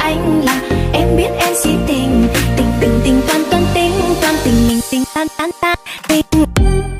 anh là em biết em si tình, tình tình tình toan toan tình, toan tình mình tình tan tan tan tình.